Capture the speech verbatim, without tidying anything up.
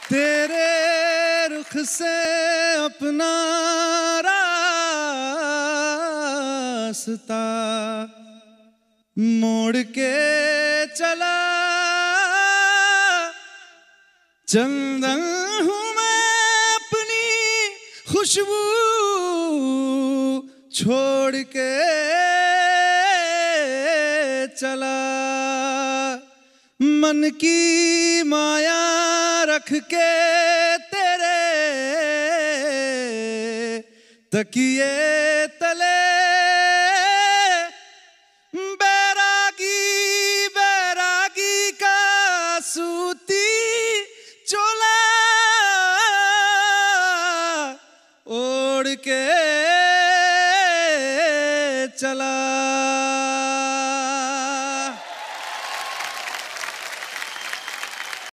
तेरे रुख से अपना रास्ता मोड़ के चला, चंदन हूँ मैं अपनी खुशबू छोड़ के चला। मन की माया रख के तेरे तकिए तले